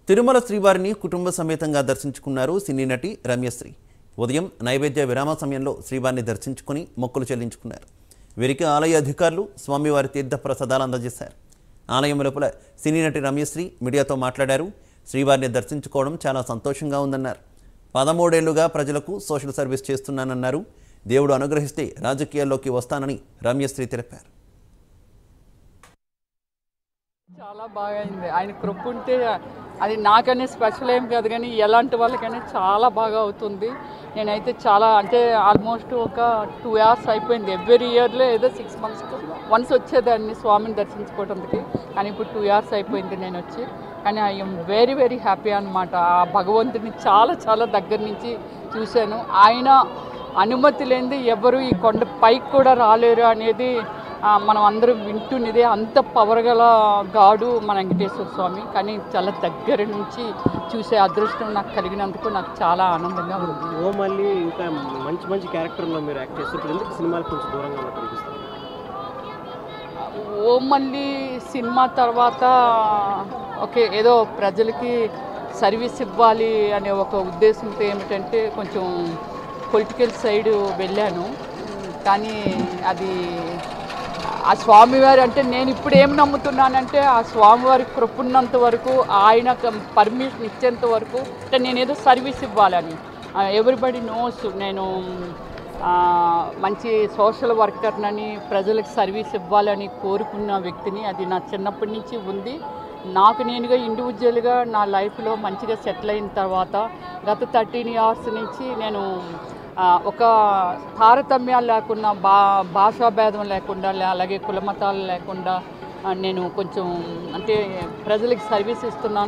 తిరుమల శ్రీవారిని కుటుంబ సమేతంగా దర్శించుకున్నారు సినీ నటి రమ్యశ్రీ. ఉదయం నైవేద్య విరామ సమయంలో శ్రీవారిని దర్శించుకుని మొక్కులు చెల్లించుకున్నారు. వీరికి ఆలయ అధికారులు స్వామివారి తీర్థ ప్రసాదాలు అందజేశారు. ఆలయం లోపల సినీ నటి రమ్యశ్రీ మీడియాతో మాట్లాడారు. శ్రీవారిని దర్శించుకోవడం చాలా సంతోషంగా ఉందన్నారు. 13 ఏళ్లుగా ప్రజలకు సోషల్ సర్వీస్ చేస్తున్నానన్నారు. దేవుడు అనుగ్రహిస్తే రాజకీయాల్లోకి వస్తానని రమ్యశ్రీ తెలిపారు. చాలా బాగా అయింది. ఆయన కృప ఉంటే అది నాకనే స్పెషల్ ఏం కాదు, కానీ ఎలాంటి వాళ్ళకైనా చాలా బాగా అవుతుంది. నేనైతే చాలా అంటే ఆల్మోస్ట్ ఒక 2 hours అయిపోయింది. ఎవ్రీ ఇయర్లో ఏదో 6 months వన్స్ వచ్చేదాన్ని స్వామిని దర్శించుకోవడానికి, కానీ ఇప్పుడు 2 hours అయిపోయింది నేను వచ్చి. కానీ ఐఎమ్ వెరీ వెరీ హ్యాపీ అనమాట. ఆ భగవంతుని చాలా చాలా దగ్గర నుంచి చూశాను. ఆయన అనుమతి లేనిది ఎవరు ఈ కొండ పైకి కూడా రాలేరు అనేది మనం అందరం వింటున్నదే. అంత పవర్ గల గాడు మన వెంకటేశ్వర స్వామి. కానీ చాలా దగ్గర నుంచి చూసే అదృష్టం నాకు కలిగినందుకు నాకు చాలా ఆనందంగా ఉంది. మళ్ళీ ఇంకా మంచి మంచి క్యారెక్టర్లో మీరు యాక్ట్ చేస్తారు, ఎందుకు సినిమాలు కొంచెం దూరంగా ఉన్నట్టు అనిపిస్తుంది? మళ్ళీ సినిమా తర్వాత ఓకే ఏదో ప్రజలకి సర్వీస్ ఇవ్వాలి అనే ఒక ఉద్దేశంతో ఏమిటంటే కొంచెం పొలిటికల్ సైడ్ వెళ్ళాను. కానీ అది ఆ స్వామివారి అంటే నేను ఇప్పుడు ఏం నమ్ముతున్నానంటే ఆ స్వామివారి కృప ఉన్నంత వరకు, ఆయన పర్మిషన్ ఇచ్చేంత వరకు అంటే నేనేదో సర్వీస్ ఇవ్వాలని. ఎవ్రీబడి నోస్ నేను మంచి సోషల్ వర్కర్నని, ప్రజలకు సర్వీస్ ఇవ్వాలని కోరుకున్న వ్యక్తిని. అది నా చిన్నప్పటి నుంచి ఉంది. నాకు నేనుగా ఇండివిజువల్గా నా లైఫ్లో మంచిగా సెటిల్ అయిన తర్వాత గత 13 years నుంచి నేను ఒక తారతమ్యాలు లేకుండా, భాషాభేదం లేకుండా, అలాగే కులమతాలు లేకుండా నేను కొంచెం అంటే ప్రజలకు సర్వీస్ ఇస్తున్నాను.